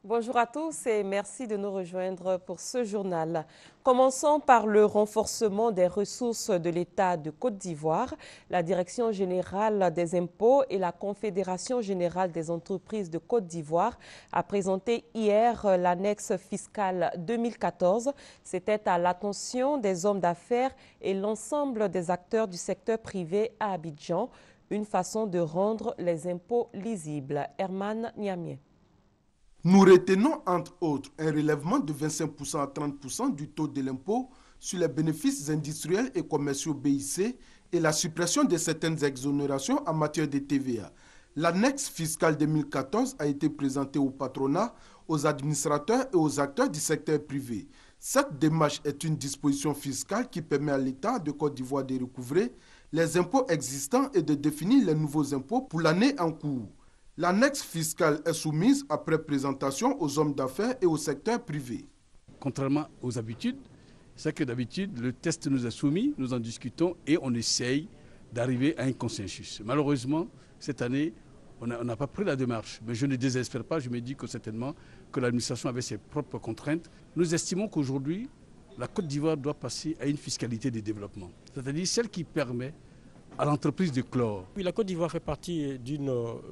Bonjour à tous et merci de nous rejoindre pour ce journal. Commençons par le renforcement des ressources de l'État de Côte d'Ivoire. La Direction générale des impôts et la Confédération générale des entreprises de Côte d'Ivoire a présenté hier l'annexe fiscale 2014. C'était à l'attention des hommes d'affaires et l'ensemble des acteurs du secteur privé à Abidjan, une façon de rendre les impôts lisibles. Herman Niamé. Nous retenons entre autres un relèvement de 25% à 30% du taux de l'impôt sur les bénéfices industriels et commerciaux BIC et la suppression de certaines exonérations en matière de TVA. L'annexe fiscale 2014 a été présentée au patronat, aux administrateurs et aux acteurs du secteur privé. Cette démarche est une disposition fiscale qui permet à l'État de Côte d'Ivoire de recouvrer les impôts existants et de définir les nouveaux impôts pour l'année en cours. L'annexe fiscale est soumise après présentation aux hommes d'affaires et au secteur privé. Contrairement aux habitudes, c'est que d'habitude, le test nous est soumis, nous en discutons et on essaye d'arriver à un consensus. Malheureusement, cette année, on n'a pas pris la démarche. Mais je ne désespère pas, je me dis que certainement que l'administration avait ses propres contraintes. Nous estimons qu'aujourd'hui, la Côte d'Ivoire doit passer à une fiscalité de développement, c'est-à-dire celle qui permet à l'entreprise de chlore. Oui, la Côte d'Ivoire fait partie d'une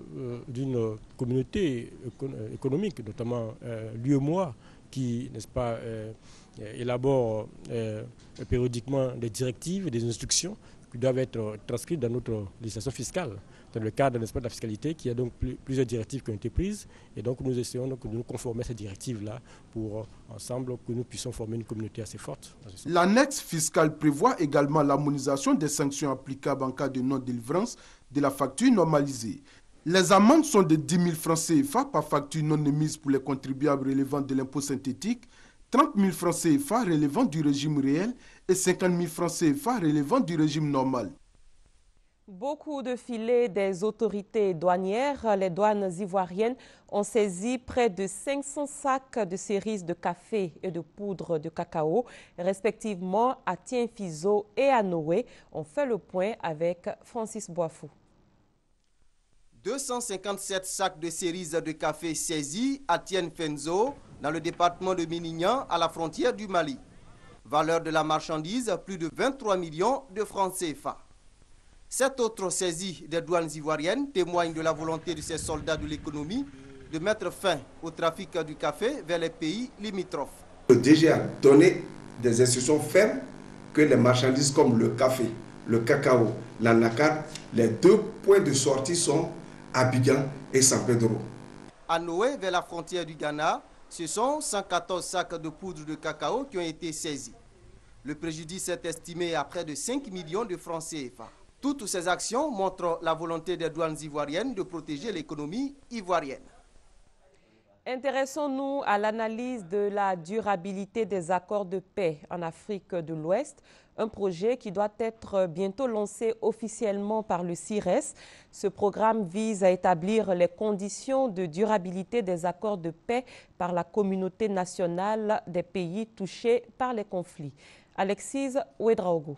communauté économique, notamment l'UEMOA, qui, n'est-ce pas, élabore périodiquement des directives et des instructions qui doivent être transcrites dans notre législation fiscale. Dans le cadre, n'est-ce pas, de la fiscalité, qui a donc plusieurs directives qui ont été prises. Et donc nous essayons donc de nous conformer à ces directives-là pour ensemble que nous puissions former une communauté assez forte. L'annexe fiscale prévoit également l'harmonisation des sanctions applicables en cas de non-délivrance de la facture normalisée. Les amendes sont de 10 000 francs CFA par facture non émise pour les contribuables relevant de l'impôt synthétique, 30 000 francs CFA relevant du régime réel et 50 000 francs CFA relevant du régime normal. Beaucoup de filets des autorités douanières, les douanes ivoiriennes ont saisi près de 500 sacs de cerises de café et de poudre de cacao, respectivement à Tienfizo et à Noé. On fait le point avec Francis Boifou. 257 sacs de cerises de café saisis à Tienfizo, dans le département de Minignan, à la frontière du Mali. Valeur de la marchandise, plus de 23 millions de francs CFA. Cette autre saisie des douanes ivoiriennes témoigne de la volonté de ces soldats de l'économie de mettre fin au trafic du café vers les pays limitrophes. Le DG a donné des instructions fermes que les marchandises comme le café, le cacao, l'anacarde, les deux points de sortie sont Abidjan et San Pedro. À Noé, vers la frontière du Ghana, ce sont 114 sacs de poudre de cacao qui ont été saisis. Le préjudice est estimé à près de 5 millions de francs CFA. Toutes ces actions montrent la volonté des douanes ivoiriennes de protéger l'économie ivoirienne. Intéressons-nous à l'analyse de la durabilité des accords de paix en Afrique de l'Ouest, un projet qui doit être bientôt lancé officiellement par le CIRES. Ce programme vise à établir les conditions de durabilité des accords de paix par la communauté nationale des pays touchés par les conflits. Alexis Ouedraogo.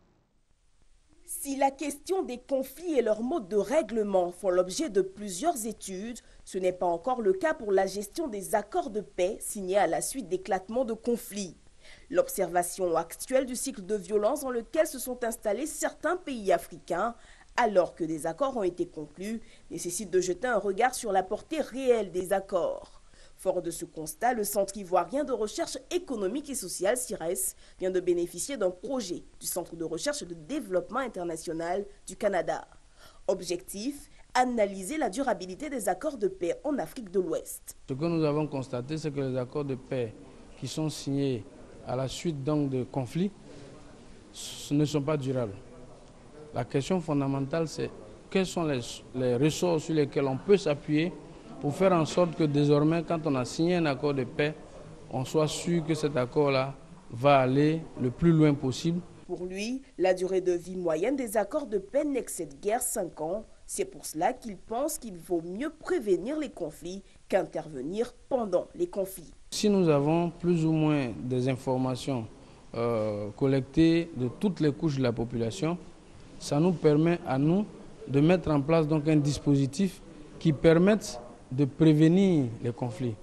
Si la question des conflits et leur mode de règlement font l'objet de plusieurs études, ce n'est pas encore le cas pour la gestion des accords de paix signés à la suite d'éclatements de conflits. L'observation actuelle du cycle de violence dans lequel se sont installés certains pays africains, alors que des accords ont été conclus, nécessite de jeter un regard sur la portée réelle des accords. Fort de ce constat, le Centre ivoirien de recherche économique et sociale, CIRES, vient de bénéficier d'un projet du Centre de recherche et de développement international du Canada. Objectif, analyser la durabilité des accords de paix en Afrique de l'Ouest. Ce que nous avons constaté, c'est que les accords de paix qui sont signés à la suite donc de conflits ne sont pas durables. La question fondamentale, c'est quels sont les ressorts sur lesquels on peut s'appuyer pour faire en sorte que désormais, quand on a signé un accord de paix, on soit sûr que cet accord-là va aller le plus loin possible. Pour lui, la durée de vie moyenne des accords de paix n'excède guère 5 ans. C'est pour cela qu'il pense qu'il vaut mieux prévenir les conflits qu'intervenir pendant les conflits. Si nous avons plus ou moins des informations collectées de toutes les couches de la population, ça nous permet à nous de mettre en place donc un dispositif qui permette de prévenir les conflits.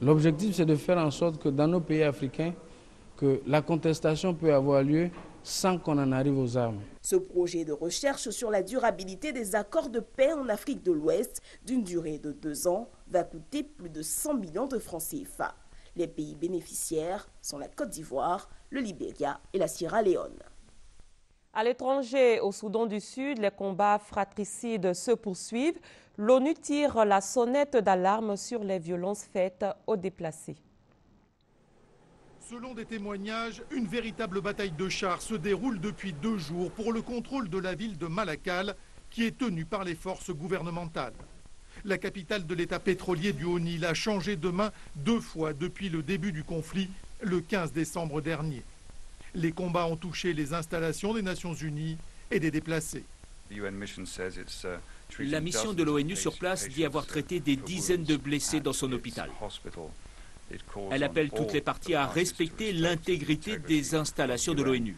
L'objectif, c'est de faire en sorte que dans nos pays africains, que la contestation peut avoir lieu sans qu'on en arrive aux armes. Ce projet de recherche sur la durabilité des accords de paix en Afrique de l'Ouest, d'une durée de 2 ans, va coûter plus de 100 millions de francs CFA. Les pays bénéficiaires sont la Côte d'Ivoire, le Libéria et la Sierra Leone. À l'étranger, au Soudan du Sud, les combats fratricides se poursuivent. L'ONU tire la sonnette d'alarme sur les violences faites aux déplacés. Selon des témoignages, une véritable bataille de chars se déroule depuis 2 jours pour le contrôle de la ville de Malakal, qui est tenue par les forces gouvernementales. La capitale de l'État pétrolier du Haut-Nil a changé de main 2 fois depuis le début du conflit, le 15 décembre dernier. Les combats ont touché les installations des Nations Unies et des déplacés. La mission de l'ONU sur place dit avoir traité des dizaines de blessés dans son hôpital. Elle appelle toutes les parties à respecter l'intégrité des installations de l'ONU.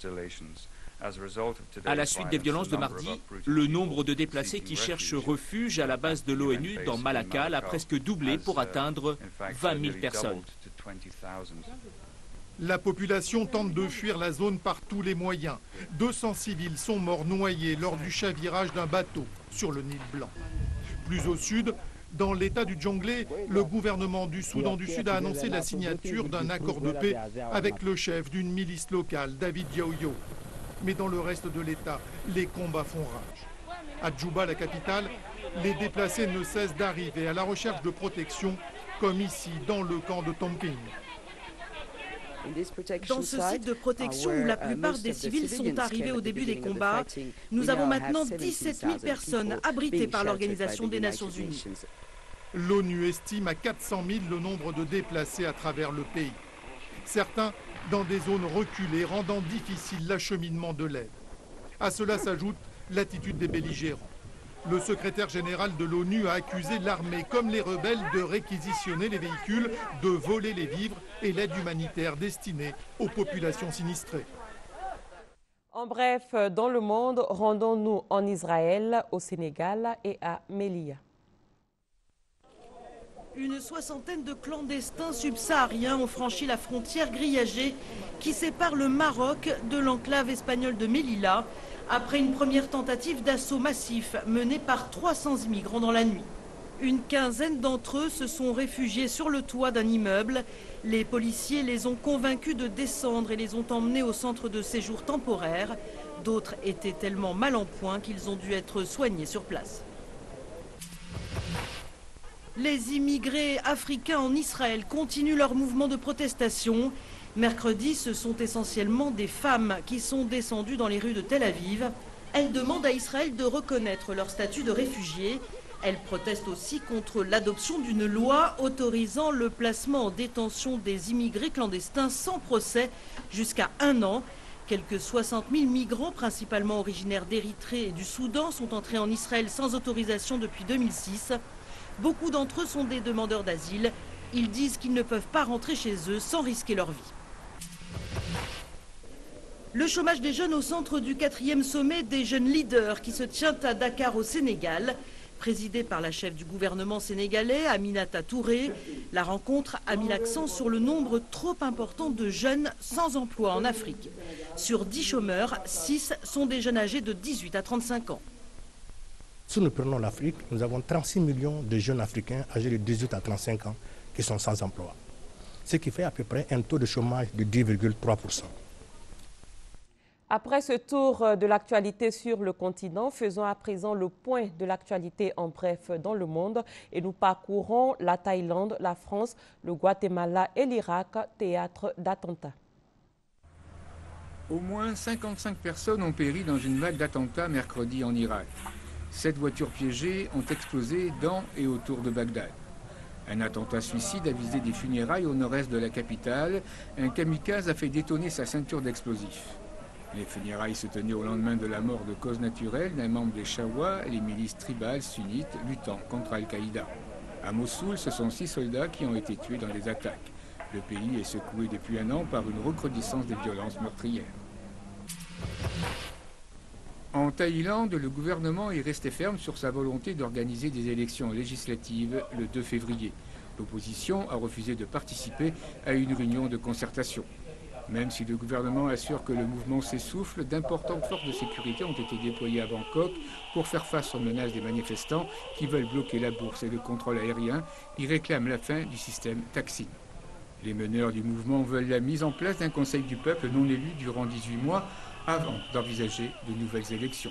À la suite des violences de mardi, le nombre de déplacés qui cherchent refuge à la base de l'ONU dans Malakal a presque doublé pour atteindre 20 000 personnes. La population tente de fuir la zone par tous les moyens. 200 civils sont morts noyés lors du chavirage d'un bateau sur le Nil Blanc. Plus au sud, dans l'état du Djonglé, le gouvernement du Soudan du Sud a annoncé la signature d'un accord de paix avec le chef d'une milice locale, David Yaoyo. Mais dans le reste de l'état, les combats font rage. À Djouba, la capitale, les déplacés ne cessent d'arriver à la recherche de protection, comme ici dans le camp de Tomping. Dans ce site de protection où la plupart des civils sont arrivés au début des combats, nous avons maintenant 17 000 personnes abritées par l'Organisation des Nations Unies. L'ONU estime à 400 000 le nombre de déplacés à travers le pays. Certains dans des zones reculées, rendant difficile l'acheminement de l'aide. À cela s'ajoute l'attitude des belligérants. Le secrétaire général de l'ONU a accusé l'armée comme les rebelles de réquisitionner les véhicules, de voler les vivres et l'aide humanitaire destinée aux populations sinistrées. En bref, dans le monde, rendons-nous en Israël, au Sénégal et à Melilla. Une soixantaine de clandestins subsahariens ont franchi la frontière grillagée qui sépare le Maroc de l'enclave espagnole de Melilla après une première tentative d'assaut massif menée par 300 immigrants dans la nuit. Une quinzaine d'entre eux se sont réfugiés sur le toit d'un immeuble. Les policiers les ont convaincus de descendre et les ont emmenés au centre de séjour temporaire. D'autres étaient tellement mal en point qu'ils ont dû être soignés sur place. Les immigrés africains en Israël continuent leur mouvement de protestation. Mercredi, ce sont essentiellement des femmes qui sont descendues dans les rues de Tel Aviv. Elles demandent à Israël de reconnaître leur statut de réfugiés. Elles protestent aussi contre l'adoption d'une loi autorisant le placement en détention des immigrés clandestins sans procès jusqu'à 1 an. Quelques 60 000 migrants, principalement originaires d'Érythrée et du Soudan, sont entrés en Israël sans autorisation depuis 2006. Beaucoup d'entre eux sont des demandeurs d'asile. Ils disent qu'ils ne peuvent pas rentrer chez eux sans risquer leur vie. Le chômage des jeunes au centre du 4e sommet des jeunes leaders qui se tient à Dakar au Sénégal. Présidé par la chef du gouvernement sénégalais, Aminata Touré, la rencontre a mis l'accent sur le nombre trop important de jeunes sans emploi en Afrique. Sur 10 chômeurs, 6 sont des jeunes âgés de 18 à 35 ans. Si nous prenons l'Afrique, nous avons 36 millions de jeunes Africains âgés de 18 à 35 ans qui sont sans emploi. Ce qui fait à peu près un taux de chômage de 10,3%. Après ce tour de l'actualité sur le continent, faisons à présent le point de l'actualité en bref dans le monde et nous parcourons la Thaïlande, la France, le Guatemala et l'Irak, théâtre d'attentats. Au moins 55 personnes ont péri dans une vague d'attentats mercredi en Irak. 7 voitures piégées ont explosé dans et autour de Bagdad. Un attentat suicide a visé des funérailles au nord-est de la capitale. Un kamikaze a fait détonner sa ceinture d'explosifs. Les funérailles se tenaient au lendemain de la mort de cause naturelle d'un membre des Shawa, les milices tribales sunnites luttant contre Al-Qaïda. À Mossoul, ce sont 6 soldats qui ont été tués dans les attaques. Le pays est secoué depuis 1 an par une recrudescence des violences meurtrières. En Thaïlande, le gouvernement est resté ferme sur sa volonté d'organiser des élections législatives le 2 février. L'opposition a refusé de participer à une réunion de concertation. Même si le gouvernement assure que le mouvement s'essouffle, d'importantes forces de sécurité ont été déployées à Bangkok pour faire face aux menaces des manifestants qui veulent bloquer la bourse et le contrôle aérien. Ils réclament la fin du système Thaksin. Les meneurs du mouvement veulent la mise en place d'un conseil du peuple non élu durant 18 mois avant d'envisager de nouvelles élections.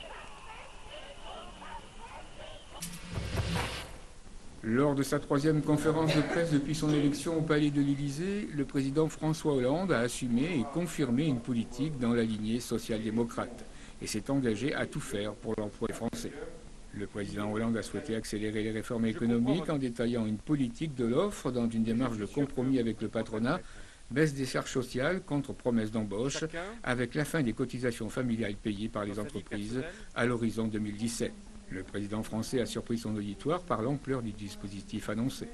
Lors de sa 3e conférence de presse depuis son élection au palais de l'Élysée, le président François Hollande a assumé et confirmé une politique dans la lignée social-démocrate et s'est engagé à tout faire pour l'emploi des Français. Le président Hollande a souhaité accélérer les réformes économiques en détaillant une politique de l'offre dans une démarche de compromis avec le patronat, baisse des charges sociales contre promesse d'embauche, avec la fin des cotisations familiales payées par les entreprises à l'horizon 2017. Le président français a surpris son auditoire par l'ampleur du dispositif annoncé.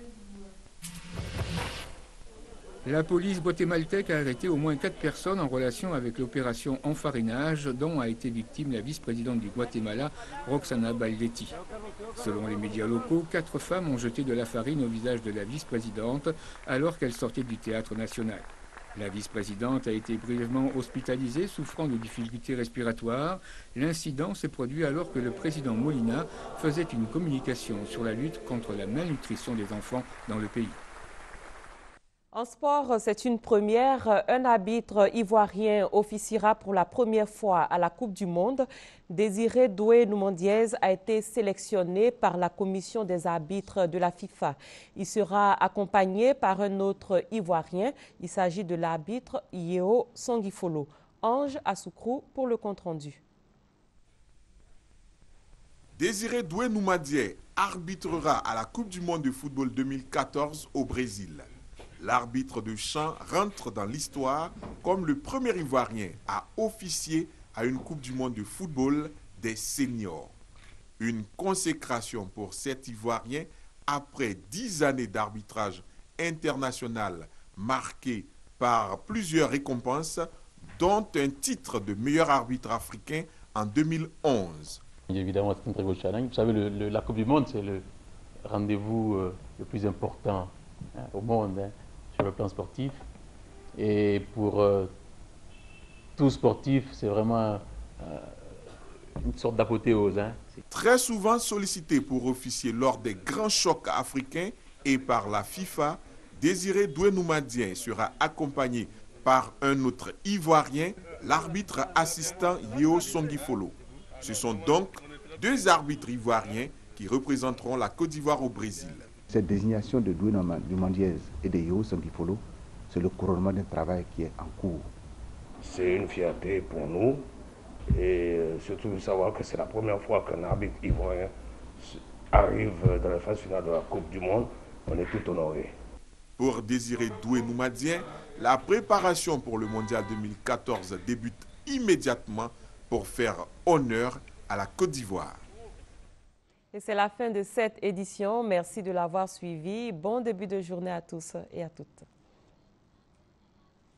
La police guatémaltèque a arrêté au moins 4 personnes en relation avec l'opération Enfarinage dont a été victime la vice-présidente du Guatemala, Roxana Baldetti. Selon les médias locaux, 4 femmes ont jeté de la farine au visage de la vice-présidente alors qu'elle sortait du théâtre national. La vice-présidente a été brièvement hospitalisée, souffrant de difficultés respiratoires. L'incident s'est produit alors que le président Molina faisait une communication sur la lutte contre la malnutrition des enfants dans le pays. En sport, c'est une première. Un arbitre ivoirien officiera pour la première fois à la Coupe du Monde. Désiré Doué-Noumandiez a été sélectionné par la commission des arbitres de la FIFA. Il sera accompagné par un autre ivoirien. Il s'agit de l'arbitre Yeo Songifolo. Ange Assoukrou pour le compte-rendu. Désiré Doué-Noumandiez arbitrera à la Coupe du Monde de football 2014 au Brésil. L'arbitre de champ rentre dans l'histoire comme le premier Ivoirien à officier à une Coupe du Monde de football des seniors. Une consécration pour cet Ivoirien après 10 années d'arbitrage international marqué par plusieurs récompenses, dont un titre de meilleur arbitre africain en 2011. Évidemment, c'est un très beau challenge. Vous savez, la Coupe du Monde, c'est le rendez-vous le plus important au monde. Sur le plan sportif, et pour tout sportif, c'est vraiment une sorte d'apothéose. Très souvent sollicité pour officier lors des grands chocs africains et par la FIFA, Désiré Doué-Noumandiez sera accompagné par un autre Ivoirien, l'arbitre assistant Yeo Songifolo. Ce sont donc 2 arbitres ivoiriens qui représenteront la Côte d'Ivoire au Brésil. Cette désignation de Doué-Noumandiez et de Yeo Songifolo, c'est le couronnement d'un travail qui est en cours. C'est une fierté pour nous et surtout de savoir que c'est la première fois qu'un arbitre ivoirien arrive dans la phase finale de la Coupe du Monde. On est tout honorés. Pour Désiré Doué-Noumandiez, la préparation pour le Mondial 2014 débute immédiatement pour faire honneur à la Côte d'Ivoire. Et c'est la fin de cette édition. Merci de l'avoir suivi. Bon début de journée à tous et à toutes.